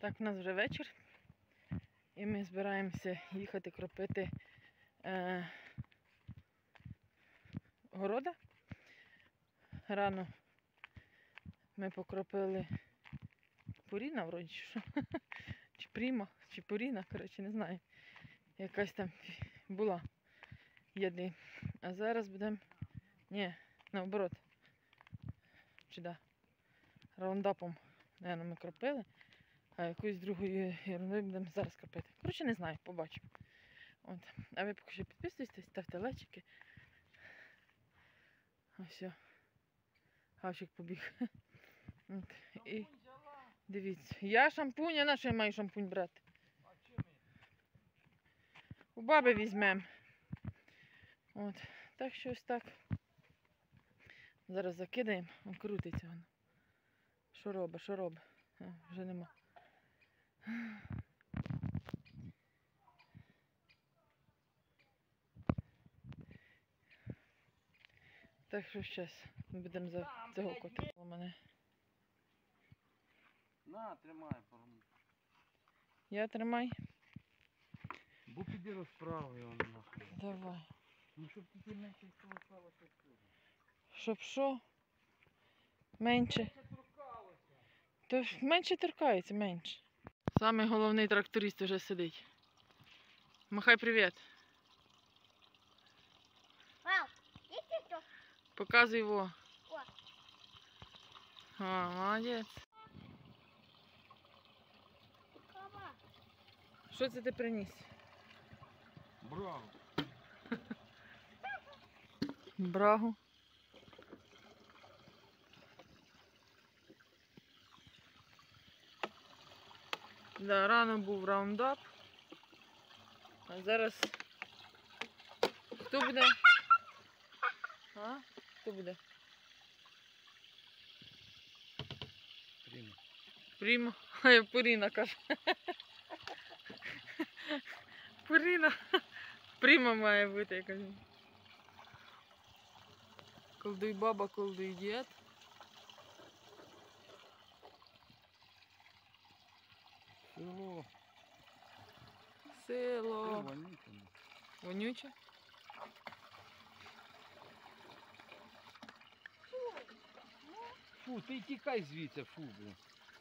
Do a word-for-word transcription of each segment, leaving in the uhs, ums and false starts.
Так, у нас вже вечір. І ми збираємося їхати кропити е, города. Рано ми покропили Пуріна, вроді, що. Чи Пріма, чи Пуріна, коротше, не знаю. Якась там була єди. А зараз будемо... Ні, наоборот. Чи да? Раундапом, наверное, ми кропили. А якоюсь другою ерундою будемо зараз кропити. Коротше, не знаю, побачимо. От. А ви поки що підписуйтесь, ставте лайчики. Ось все. Гавчик побіг. От. І дивіться. Я шампунь, а на що я маю шампунь брати? У баби візьмемо. От. Так що ось так. Зараз закидаємо. Он крутиться воно. Що робить, що робить? А, вже нема. Так що зараз будемо за цього кота. Мене. На, тримай. Я тримай. Бо піди розправи його нахуй. Давай. Ну щоб тільки менше сталося. Щоб що? Менше. То ж менше торкається, менше. Самий головний тракторист вже сидить. Махай привіт. Вау, видите что? Показуй його. О. А, молодець. Кава. Що це ти приніс? Браво. Брагу. Да, рано був раундап. А зараз хто буде? А? Хто буде? Прямо. Пріма. А я Пуріна каже. Пуріна. Пріма має бути, я кажу. Колдуй баба, колдуй дід. Село. Село. Вонюче. Вонюче? Фу, ти тікай звідси, фу, блин.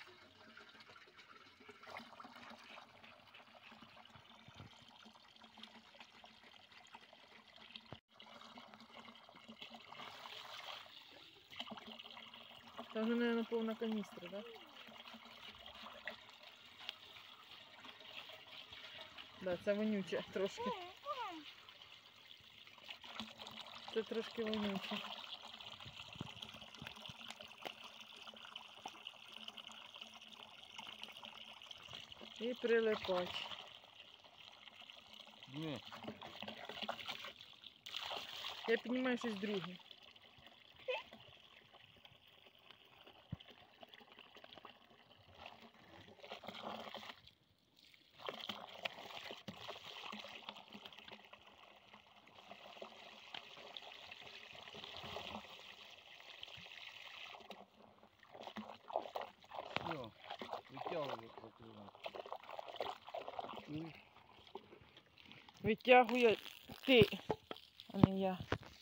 Там вже, мабуть, повна каністра, так? Да, це вонюче трошки. Це трошки вонюче. І прилипач. Ні. Я піднімаю щось друге. Все, витягуй покривати. Витягує ти, а не я.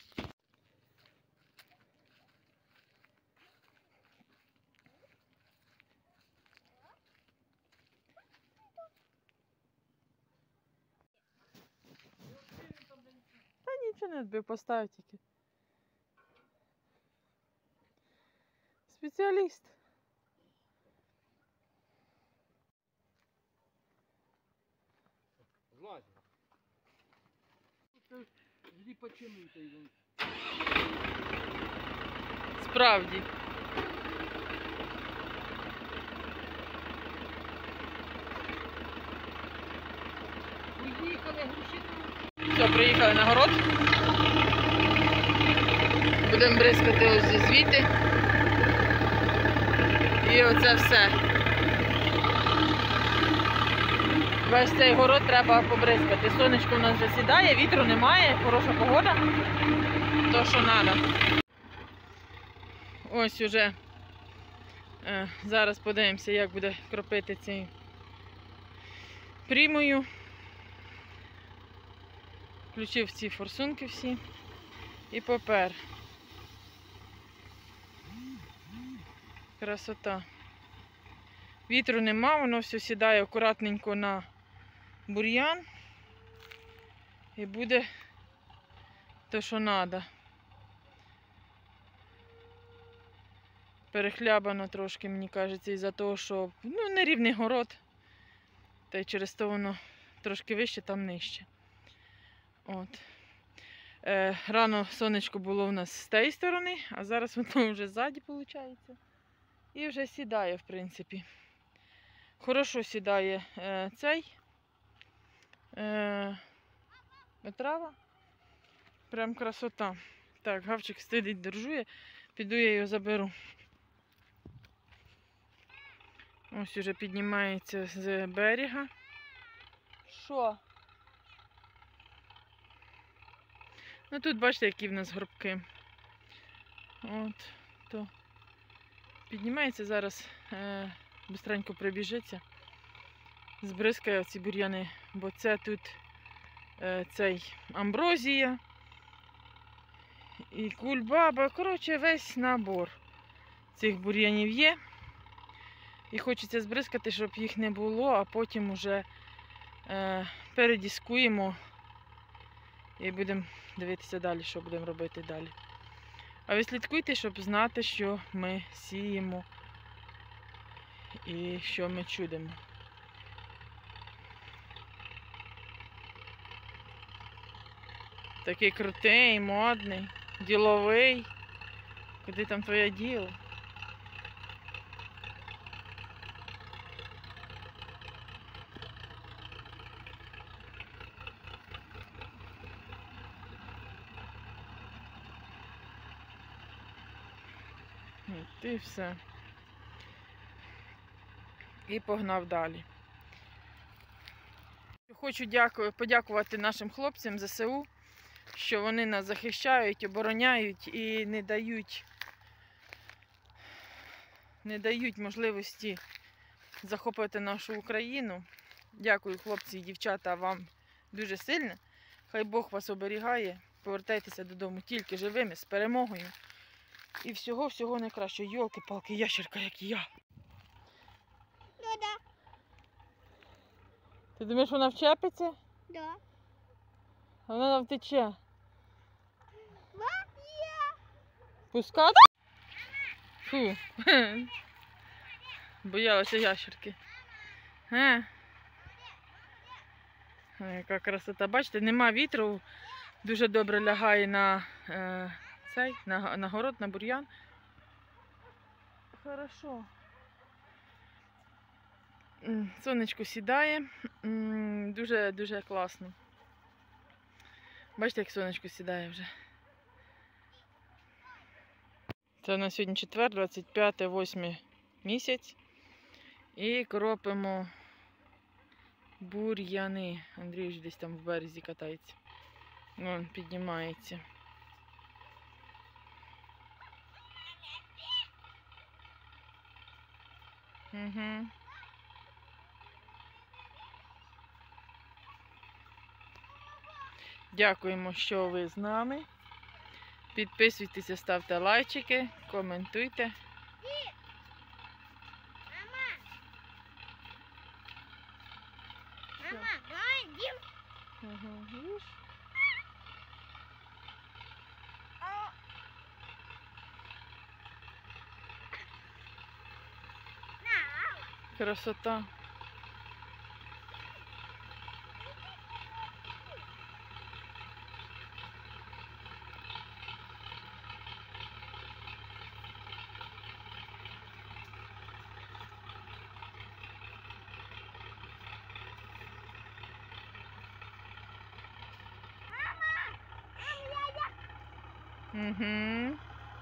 Та нічого не збив, постав тільки. Спеціаліст. Злазь. Ліпачину та й. Справді. Приїхали гроші. Все, приїхали на город. Будемо бризкати ось звідти. І оце все. Весь цей город треба побризкати. Сонечко у нас засідає, вітру немає, хороша погода. То, що треба. Ось уже е, зараз подивимося, як буде кропити цей прімою. Включив ці форсунки всі і попер. Красота. Вітру нема, воно все сідає акуратненько на бур'ян і буде те, що треба. Перехлябано трошки, мені кажеться, із-за того, що ну, нерівний город, та й через то воно трошки вище, там нижче. От. Е, рано сонечко було у нас з тієї сторони, а зараз воно вже ззаді, виходить. І вже сідає, в принципі. Хорошо сідає е, цей е, трава. Прям красота. Так, гавчик сидить, держує. Піду я його заберу. Ось уже піднімається з берега. Що? Ну тут бачите, які в нас горбки. От, то піднімається зараз, е, бистренько прибіжиться, збризкає ці бур'яни, бо це тут е, цей амброзія і кульбаба. Коротше, весь набор цих бур'янів є. І хочеться збризкати, щоб їх не було, а потім уже е, передіскуємо і будемо дивитися далі, що будемо робити далі. А ви слідкуйте, щоб знати, що ми сіємо і що ми чудимо. Такий крутий, модний, діловий. Куди там твоє діло? От і все. І погнав далі. Хочу дякую, подякувати нашим хлопцям зе се у, що вони нас захищають, обороняють і не дають, не дають можливості захопити нашу Україну. Дякую, хлопці і дівчата, вам дуже сильно. Хай Бог вас оберігає. Повертайтеся додому тільки живими, з перемогою. І всього-всього найкращого. Йолки-палки, ящерка, як і я. Ну да. Ти думаєш, вона вчепиться? Да. А вона втече. Мамія. Пускати? Фу. Боялася ящерки. Е. Ой, яка красота. Бачите, нема вітру. Дуже добре лягає на е, цей, на, на город, на бур'ян. Хорошо. Сонечко сідає. Дуже-дуже класно. Бачите, як сонечко сідає вже. Це на сьогодні четвер, двадцять п'яте восьме місяць. І кропимо бур'яни. Андрій вже десь там в березі катається. Вон, піднімається. Угу. Дякуємо, що ви з нами. Підписуйтеся, ставте лайчики, коментуйте. Мама. Мама, давай йдем. Ага, видиш? Красота. Угу.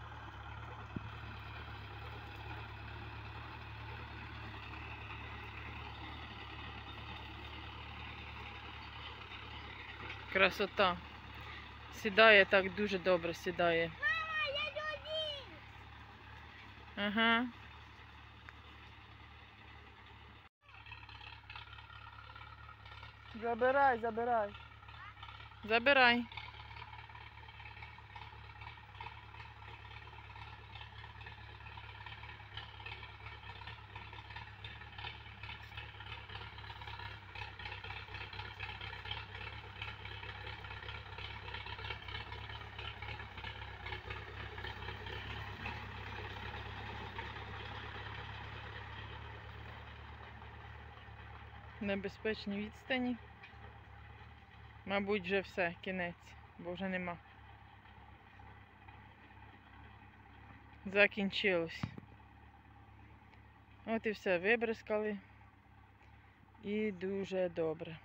Красота. Сідає так, дуже добре сідає. Мама, я люблю. Ага. Забирай, забирай. Забирай. Небезпечні відстані. Мабуть, вже все, кінець, бо вже нема. Закінчилось. От і все, вибризкали. І дуже добре.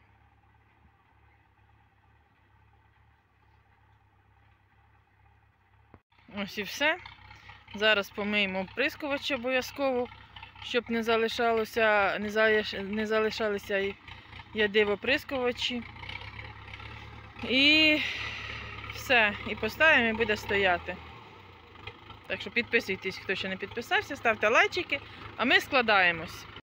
Ось і все. Зараз помиємо оприскувач обов'язково, щоб не залишалося, не залиш, не залишалися і яди в оприскувачі. І все. І поставимо, і буде стояти. Так що підписуйтесь, хто ще не підписався, ставте лайчики, а ми складаємось.